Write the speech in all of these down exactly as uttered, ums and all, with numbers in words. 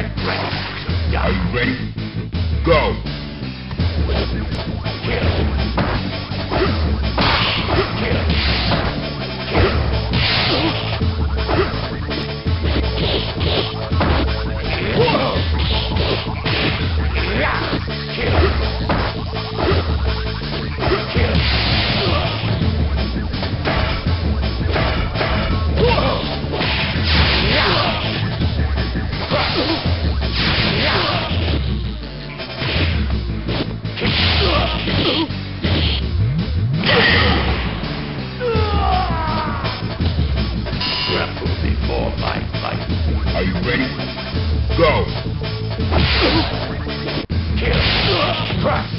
Get ready. Are you ready? Go! Are you ready? Go! Kill! Crush!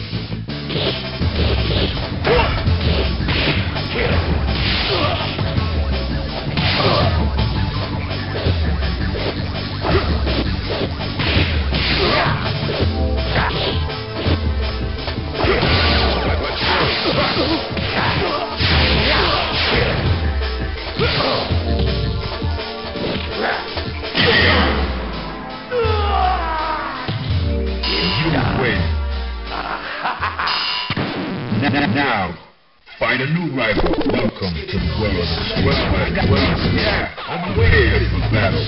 Now, find a new rival. Welcome to the world of the well, well, well, yeah, I'm prepared for battle.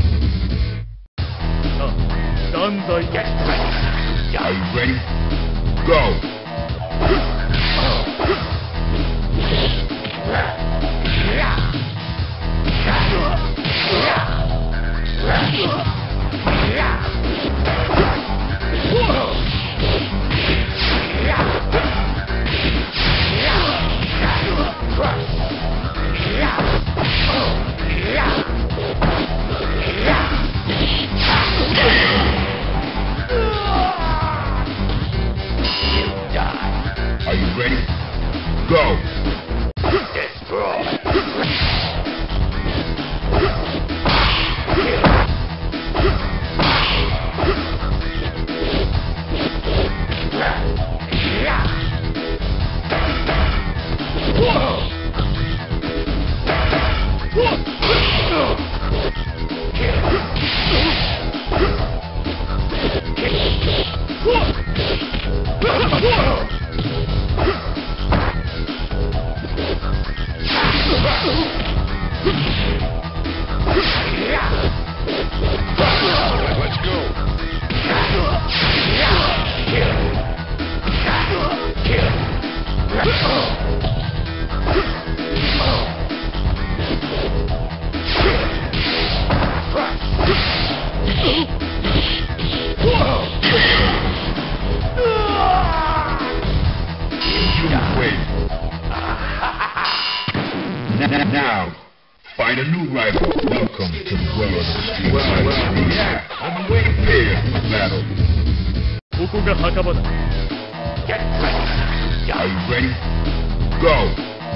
Are you ready? Go! Are you ready? Go! Destroy! Let's go. Now, find a new rival. Welcome to the world of the street. Well, well, yeah, I'm prepared for battle. Get ready. Are you ready? Go!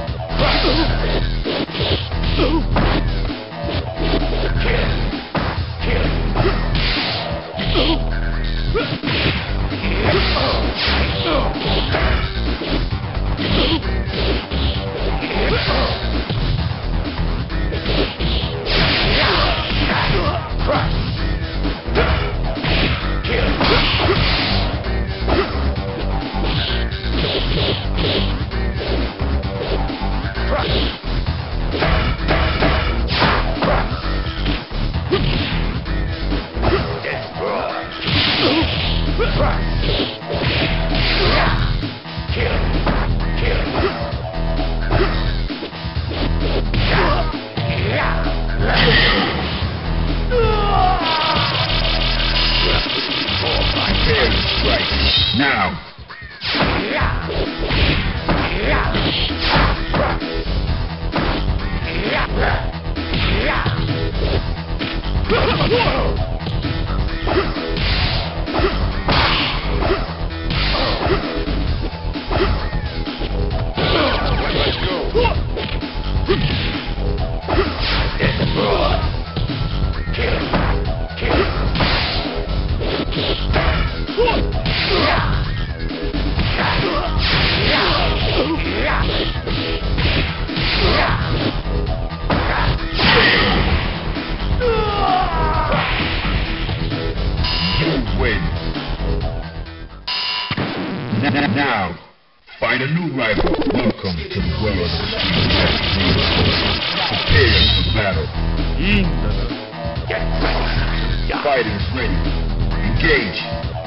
Now. Let's go. Now, find a new rival. Welcome to the world of Street Fighter. Prepare for battle. いいんだな。 Get ready. Die. Fighters ready. Engage.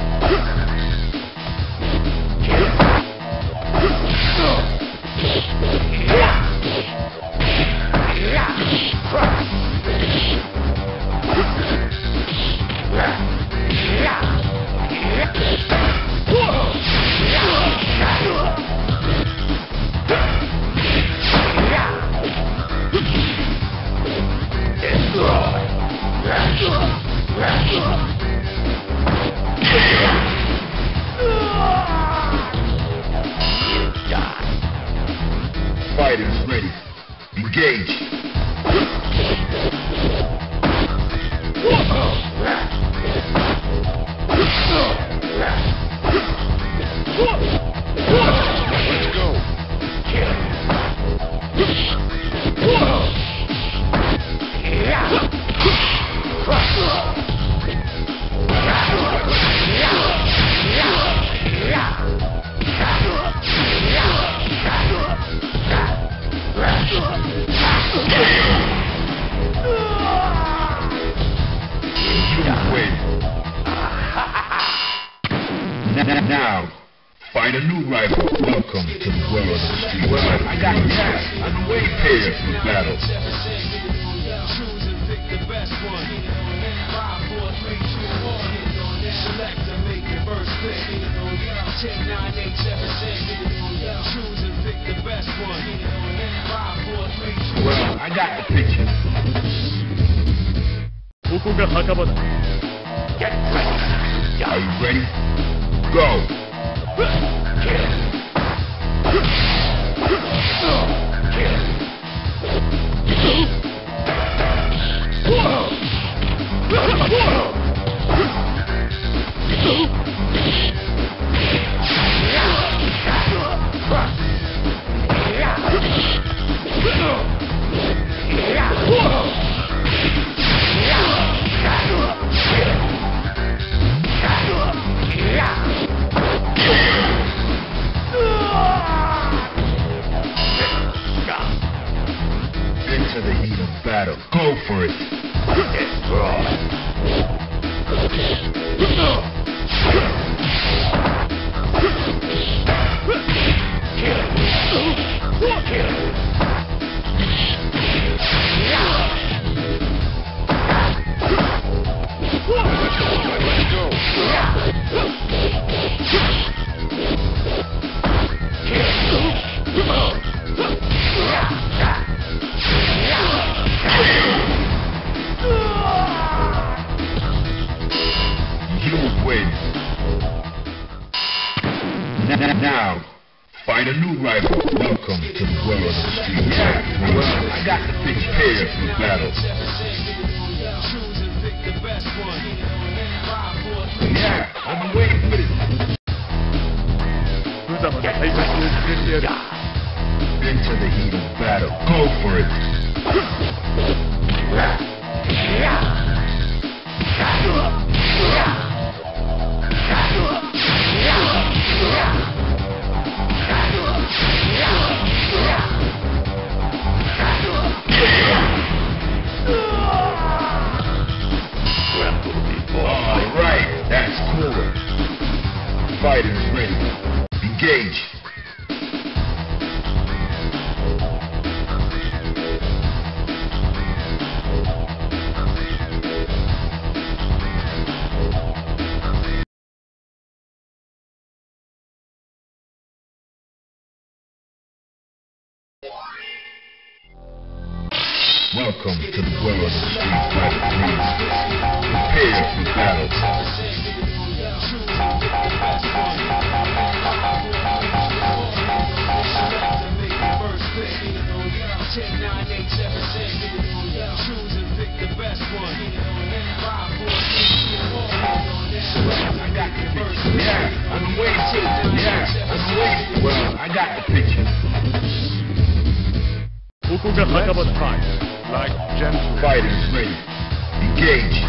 Fighters ready. Engage. Let's go. Now, find a new rival. Welcome to the world of Street Fighter. I got gas. I'm way prepared for battle. Well, I got the picture. ここが墓場だ。 Get ready. Are Die. you ready? Go. Into the heat of battle. Go for it. Let's go. You win. Now, find a new rival. Welcome to the world of Street Fighter. Well, I got the picture. Prepare for battle. Yeah, I've been waiting for this. 無様な体格をくれてやる。 Into the heat of battle. Go for it. All right, that's cool. Fighters ready. Engage. Welcome to the world of Street Fighter three. Prepare for battle. I got the picture. Yeah, I've been waiting. Yeah, I've been waiting. Well, I got the picture. ここが墓場だ。 Like gentle. Fighters ready. Engage.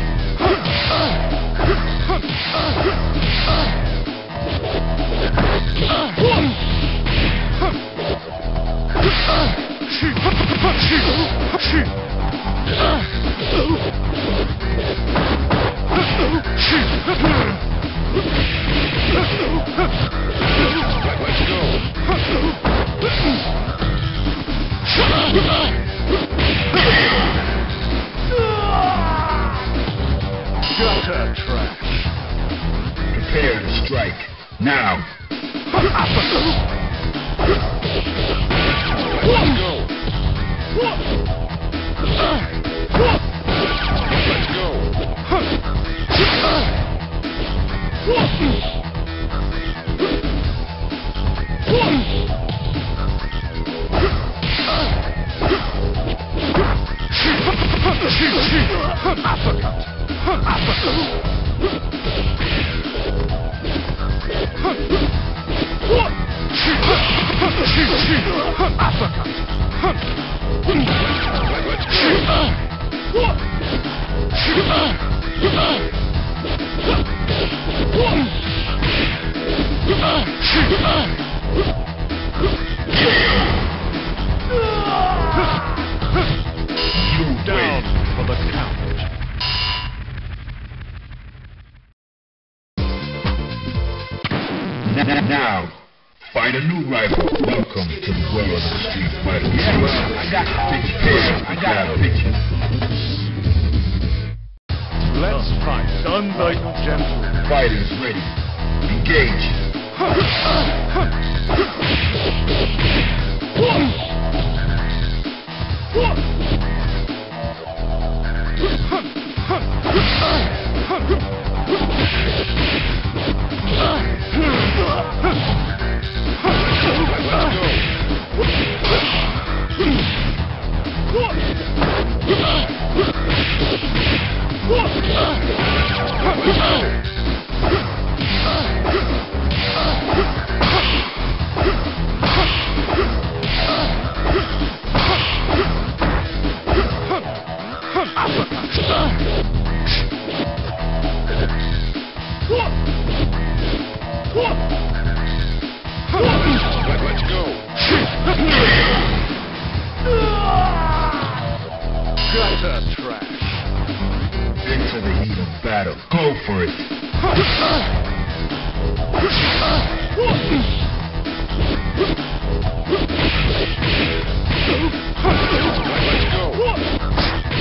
Uh, uh, uh, uh, uh. Let's go. Gutter trash. Prepare to strike. Now. Let's go. Let's go. Down for the count. Now, find a new rival. Welcome to the world of the Street Fighter. Yeah, well, I got the picture. Prepare I got a picture. Let's fight. Danzai no Gentle. Fighters ready. Engage. Let's go. Gutter trash. Into the heat of battle. Go for it. Let's go.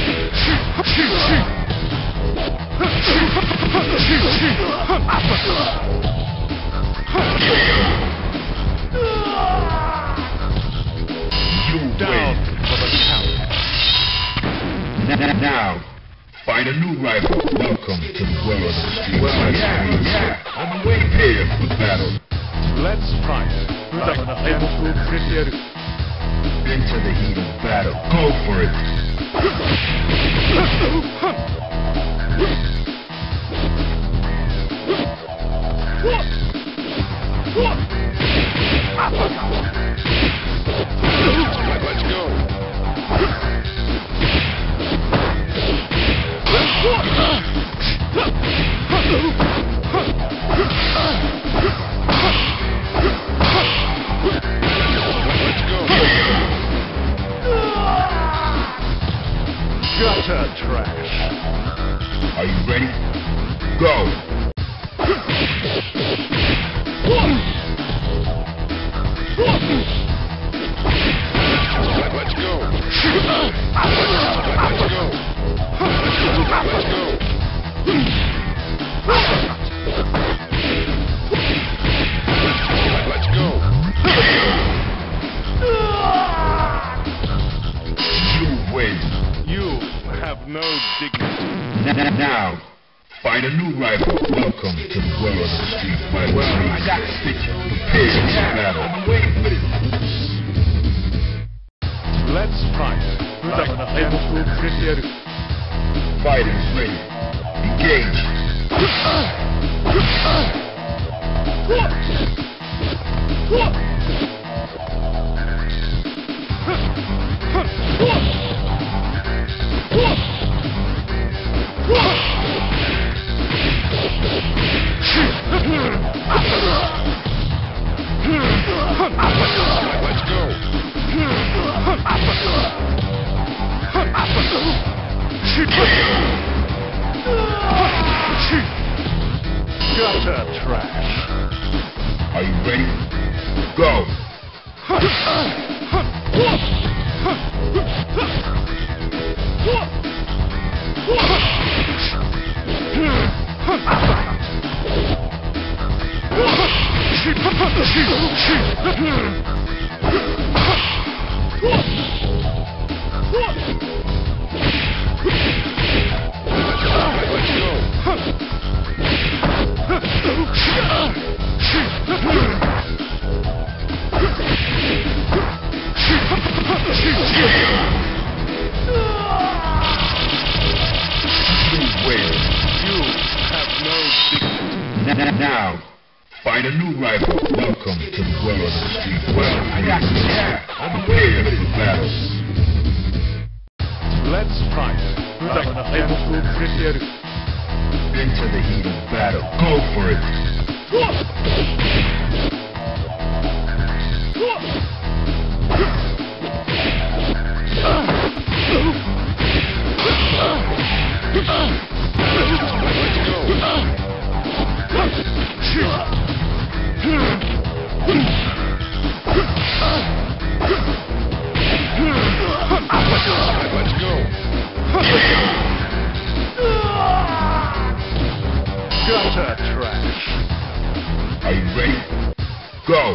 You Down win. for the count. Now, find a new rival. Welcome to the world of the Street Fighter. Yeah, yeah. On the way. Prepare for battle. Let's fight. 無駄な敗北をくれてやる。 Into the heat of battle. Go for it. Let's go. Let's go. Gutter trash. Are you ready? Go. Let's go. Let's go. Let's go. Let's go. You win. You have no dignity. Now, find a new rival. Welcome to the world of the Street Fighter. Well, I got the picture. Prepare for battle. I'm waiting for this. Let's fight. 無駄な敗北をくれてやる。 Fighters ready. Engage. Let's go. Gutter trash. Are you ready? Go! Now, find a new rival. Welcome to the world of the street. Well, I got you. Yeah, prepare for battle. Let's fight. 無様な敗北をくれてやる。 Into the heat of battle. Go for it. Let's go. Gutter trash. Are you ready? Go!